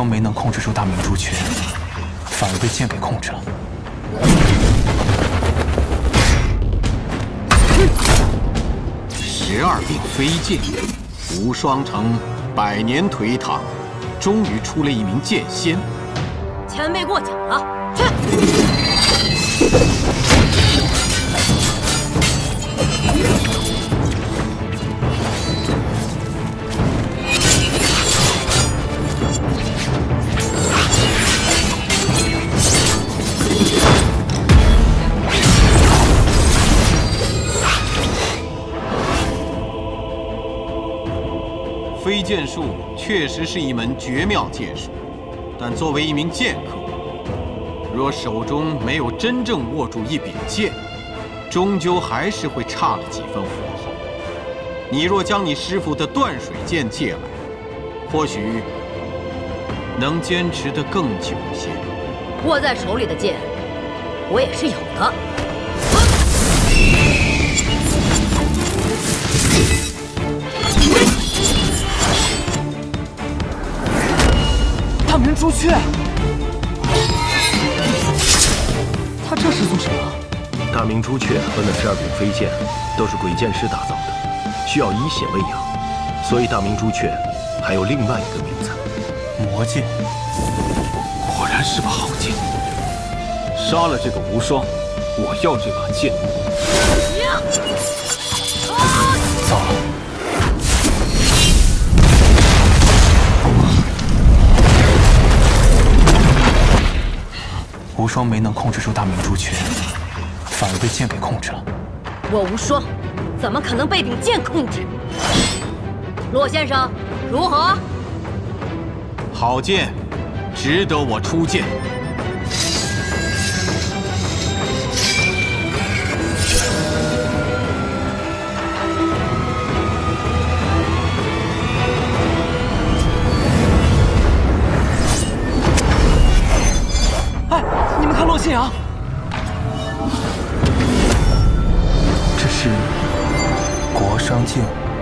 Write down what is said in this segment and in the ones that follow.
没能控制住大明珠雀，反而被剑给控制了。 12柄飞剑，无双城100年颓唐，终于出了一名剑仙。 前辈过奖了，去。 飞剑术确实是一门绝妙剑术，但作为一名剑客，若手中没有真正握住一柄剑，终究还是会差了几分火候。你若将你师傅的断水剑借来，或许能坚持得更久些。 握在手里的剑，我也是有的。 大明珠雀，他这是做什么？ 大明珠雀和那12柄飞剑都是鬼剑师打造的，需要以血喂养，所以大明珠雀还有另外一个名字—— 魔剑。 果然是把好剑。杀了这个无双，我要这把剑。 糟了！ 无双没能控制住大明珠雀，反而被剑给控制了。 我无双，怎么可能被柄剑控制？骆先生，如何？ 好剑，值得我出剑。 你们看骆信阳，这是国殇剑。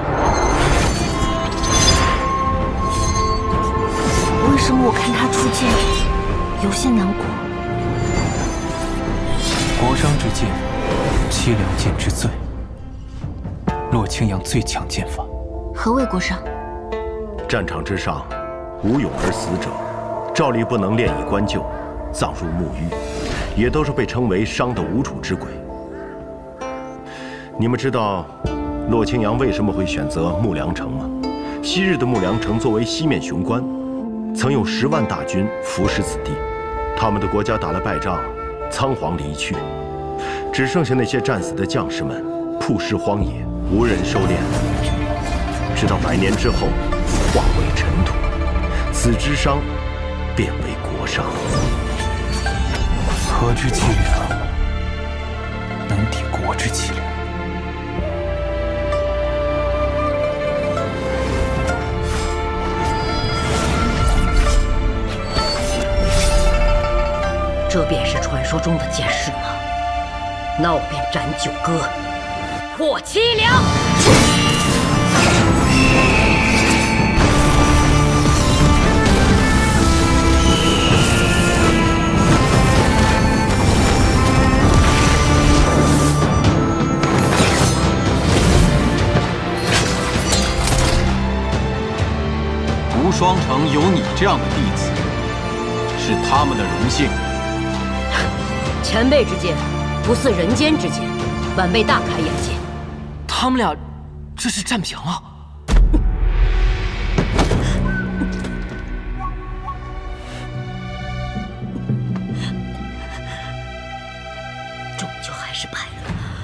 为什么我看他出剑有些难过？ 国殇之剑，凄凉剑之最。骆清阳最强剑法。 何谓国殇？ 战场之上，无勇而死者，照例不能炼以棺柩。 葬入墓狱，也都是被称为伤的无主之鬼。你们知道骆清阳为什么会选择木梁城吗？昔日的木梁城作为西面雄关，曾有10万大军服侍此地。他们的国家打了败仗，仓皇离去，只剩下那些战死的将士们曝尸荒野，无人收敛。直到100年之后，化为尘土，此之伤便为国殇。 和之凄凉，能抵国之凄凉。 这便是传说中的剑士吗？那我便斩九歌，破凄凉。 无双城有你这样的弟子，是他们的荣幸。 前辈之剑，不似人间之剑，晚辈大开眼界。 他们俩这是占平了。 终究还是败了。